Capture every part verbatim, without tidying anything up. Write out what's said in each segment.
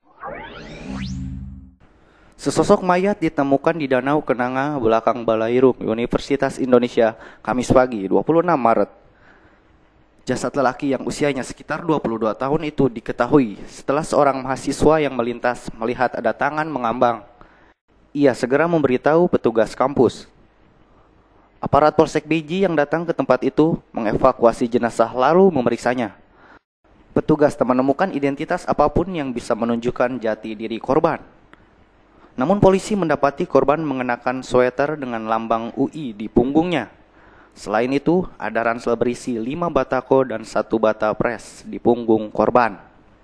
Sesosok mayat ditemukan di Danau Kenanga belakang Balai Rum Universitas Indonesia, Kamis pagi, dua puluh enam Maret. Jasad lelaki yang usianya sekitar dua puluh dua tahun itu diketahui setelah seorang mahasiswa yang melintas melihat ada tangan mengambang. Ia segera memberitahu petugas kampus. Aparat Polsek Beji yang datang ke tempat itu mengevakuasi jenazah lalu memeriksanya. Petugas tak menemukan identitas apapun yang bisa menunjukkan jati diri korban. Namun polisi mendapati korban mengenakan sweater dengan lambang U I di punggungnya. Selain itu, ada ransel berisi lima batako dan satu bata pres di punggung korban.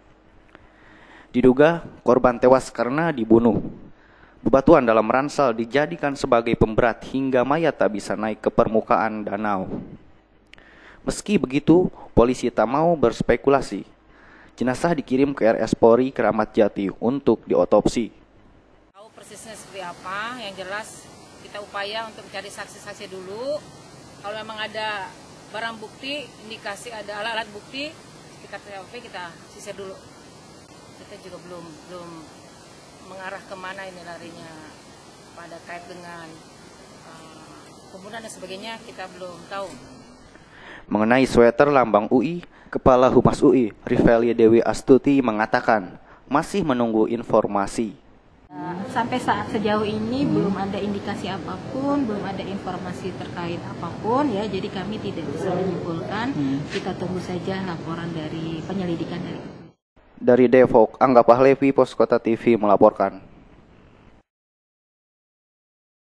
Diduga korban tewas karena dibunuh. Bebatuan dalam ransel dijadikan sebagai pemberat hingga mayat tak bisa naik ke permukaan danau. Meski begitu, polisi tak mau berspekulasi. Jenazah dikirim ke R S Polri Kramat Jati untuk diotopsi. Persisnya seperti apa, yang jelas kita upaya untuk mencari saksi-saksi dulu. Kalau memang ada barang bukti, indikasi ada alat-alat bukti, kita T P kita sisir dulu. Kita juga belum belum mengarah kemana ini larinya, pada kait dengan uh, pembunuhan dan sebagainya, kita belum tahu. Mengenai sweater lambang U I, Kepala Humas U I, Rivelia Dewi Astuti mengatakan masih menunggu informasi. Sampai saat sejauh ini belum ada indikasi apapun, belum ada informasi terkait apapun ya. Jadi kami tidak bisa menyimpulkan. Kita tunggu saja laporan dari penyelidikan dari. Dari Depok, Angga Pahlevi, Pos Kota T V melaporkan.